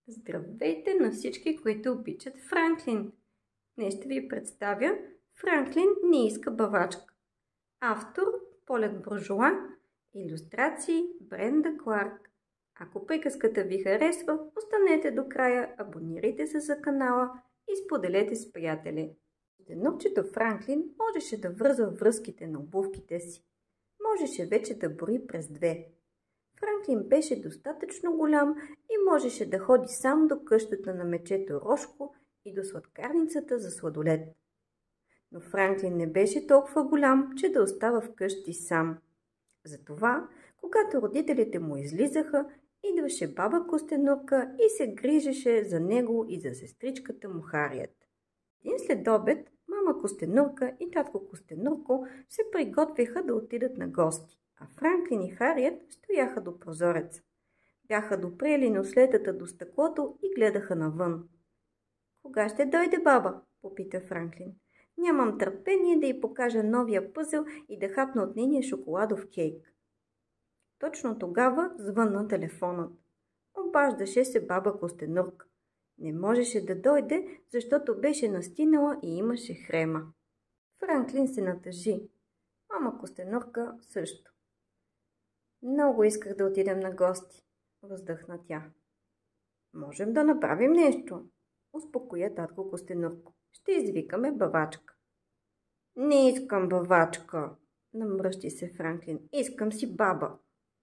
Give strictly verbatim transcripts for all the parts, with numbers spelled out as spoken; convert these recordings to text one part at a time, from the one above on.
Здравейте на всички, които обичат Франклин! Днес ще ви представя Франклин не иска бавачка. Автор Полет Буржуа, илюстрации Бренда Кларк. Ако приказката ви харесва, останете до края, абонирайте се за канала и споделете с приятели. Костенурчето Франклин можеше да връзва връзките на обувките си. Можеше вече да брои през две. Франклин беше достатъчно голям и можеше да ходи сам до къщата на мечето Рошко и до сладкарницата за сладолед. Но Франклин не беше толкова голям, че да остава вкъщи сам. Затова, когато родителите му излизаха, идваше баба Костенурка и се грижеше за него и за сестричката му Хариет. Един следобед мама Костенурка и татко Костенурко се приготвяха да отидат на гости, а Франклин и Хариет стояха до прозореца. Бяха допрели нослетата до стъклото и гледаха навън. «Кога ще дойде баба?» попита Франклин. «Нямам търпение да й покажа новия пъзел и да хапна от нейния шоколадов кейк». Точно тогава звънна телефонът. Обаждаше се баба Костенурка. Не можеше да дойде, защото беше настинала и имаше хрема. Франклин се натъжи. Мама Костенурка също. «Много исках да отидем на гости», въздъхна тя. «Можем да направим нещо», успокоя татко Костенурко. «Ще извикаме бавачка». «Не искам бавачка», намръщи се Франклин. «Искам си баба».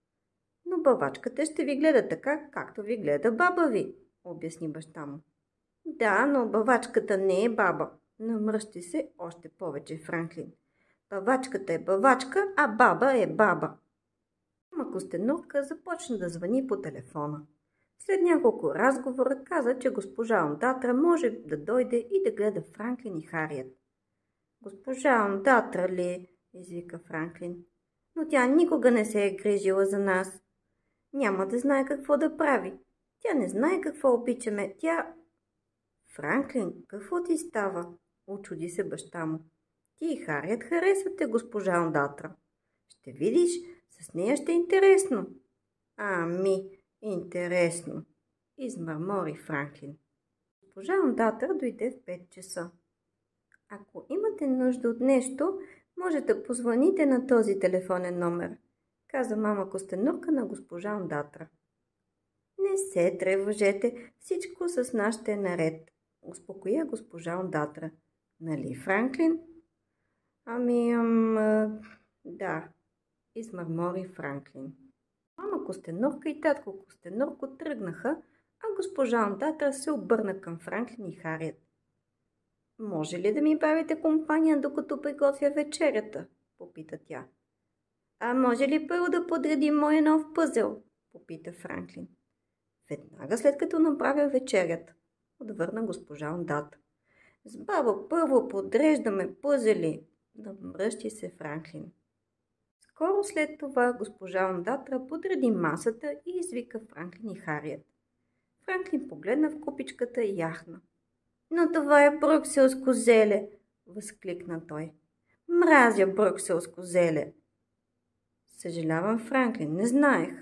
«Но бавачката ще ви гледа така, както ви гледа баба ви», обясни баща му. «Да, но бавачката не е баба», намръщи се още повече Франклин. «Бавачката е бавачка, а баба е баба». Мама Костенурка започна да звъни по телефона. След няколко разговора каза, че госпожа Ондатра може да дойде и да гледа Франклин и Хариет. «Госпожа Ондатра ли?» извика Франклин. «Но тя никога не се е грижила за нас. Няма да знае какво да прави. Тя не знае какво обичаме. Тя...» «Франклин, какво ти става?» учуди се баща му. «Ти и Хариет харесвате госпожа Ондатра. Ще видиш, с нея ще е интересно». «Ами, интересно», измърмори Франклин. Госпожа Ондатра дойде в пет часа. «Ако имате нужда от нещо, може да позвоните на този телефонен номер», каза мама Костенурка на госпожа Ондатра. «Не се тревожете, всичко с нас ще е наред», успокоя госпожа Ондатра. «Нали, Франклин?» «Ами, ам, да», измърмори Франклин. Мама Костенурка и татко Костенурко тръгнаха, а госпожа Ондатра се обърна към Франклин и Хариет. «Може ли да ми правите компания, докато приготвя вечерята?» попита тя. «А може ли първо да подредим моя нов пъзел?» попита Франклин. «Веднага след като направя вечерята», отвърна госпожа Ондатра. «С баба първо подреждаме пъзели», намръщи се Франклин. Скоро след това госпожа Ондатра подреди масата и извика Франклин и Хариет. Франклин погледна в купичката и яхна. «Но това е брюкселско зеле!» възкликна той. «Мразя брюкселско зеле!» «Съжалявам, Франклин, не знаех»,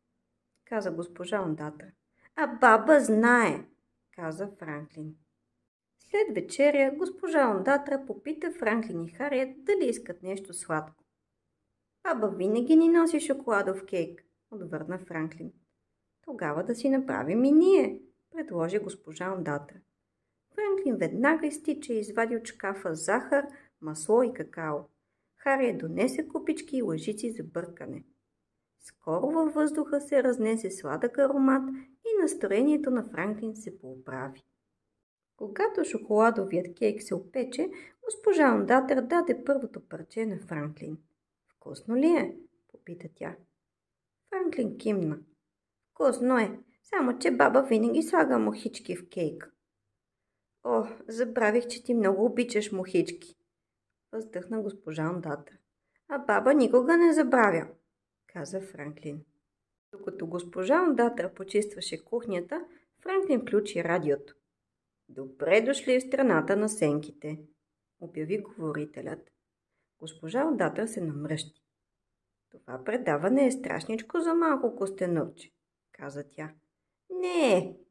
каза госпожа Ондатра. «А баба знае», каза Франклин. След вечеря госпожа Ондатра попита Франклин и Хариет дали искат нещо сладко. «Баба винаги ни носи шоколадов кейк», отвърна Франклин. «Тогава да си направим и ние», предложи госпожа Ондатра. Франклин веднага изтича и извади от шкафа захар, масло и какао. Хариет донесе купички и лъжици за бъркане. Скоро във въздуха се разнесе сладък аромат и настроението на Франклин се поуправи. Когато шоколадовият кейк се опече, госпожа Ондатра даде първото парче на Франклин. «Вкусно ли е?» попита тя. Франклин кимна. «Вкусно е, само че баба винаги слага мухички в кейк». «О, забравих, че ти много обичаш мухички», въздъхна госпожа Ондатра. «А баба никога не забравя», каза Франклин. Докато госпожа Ондатра почистваше кухнята, Франклин включи радиото. «Добре дошли в страната на сенките», обяви говорителят. Госпожа Ондатра се намръщи. «Това предаване е страшничко за малко Костенурче», каза тя. «Не е»,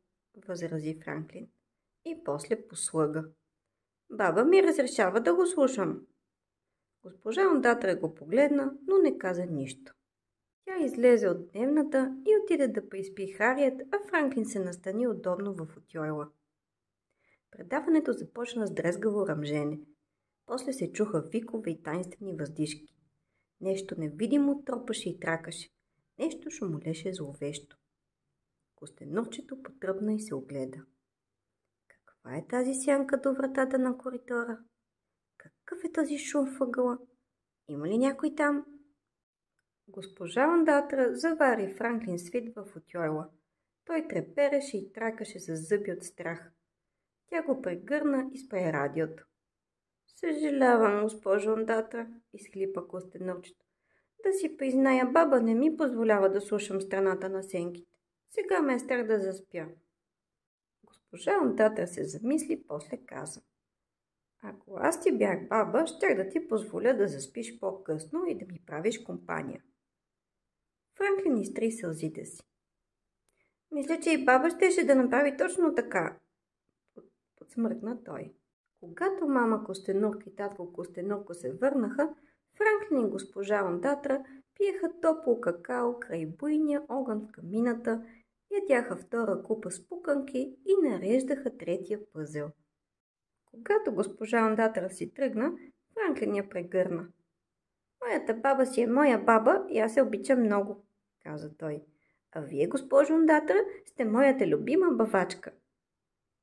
възрази Франклин. И после послъга. Баба ми разрешава да го слушам. Госпожа Ондатра го погледна, но не каза нищо. Тя излезе от дневната и отиде да приспи Хариет, а Франклин се настани удобно в футюйла. Предаването започна с дрезгаво ръмжене. После се чуха викове и таинствени въздишки. Нещо невидимо тропаше и тракаше. Нещо шумолеше зловещо. Костенурчето потръпна и се огледа. Каква е тази сянка до вратата на коридора? Какъв е този шум въгъла? Има ли някой там? Госпожа Ондатра завари Франклин свит в футюйла. Той трепереше и тракаше с зъби от страх. Тя го прегърна и спре радиото. Съжалявам, госпожо Ондатра, изхлипа костенурчето. Да си призная, баба не ми позволява да слушам страната на сенките. Сега ме е страх да заспя. Госпожа Ондатра се замисли, после каза. Ако аз ти бях баба, щях да ти позволя да заспиш по-късно и да ми правиш компания. Франклин изтри сълзите си. Мисля, че и баба щеше да направи точно така. Подсмъркна той. Когато мама Костенурка и татко Костенурко се върнаха, Франклин и госпожа Ондатра пиеха топло какао край буйния огън в камината, ядяха втора купа с пуканки и нареждаха третия пъзел. Когато госпожа Ондатра си тръгна, Франклин я прегърна. Моята баба си е моя баба и аз се обичам много, каза той. А вие, госпожо Ондатра, сте моята любима бавачка.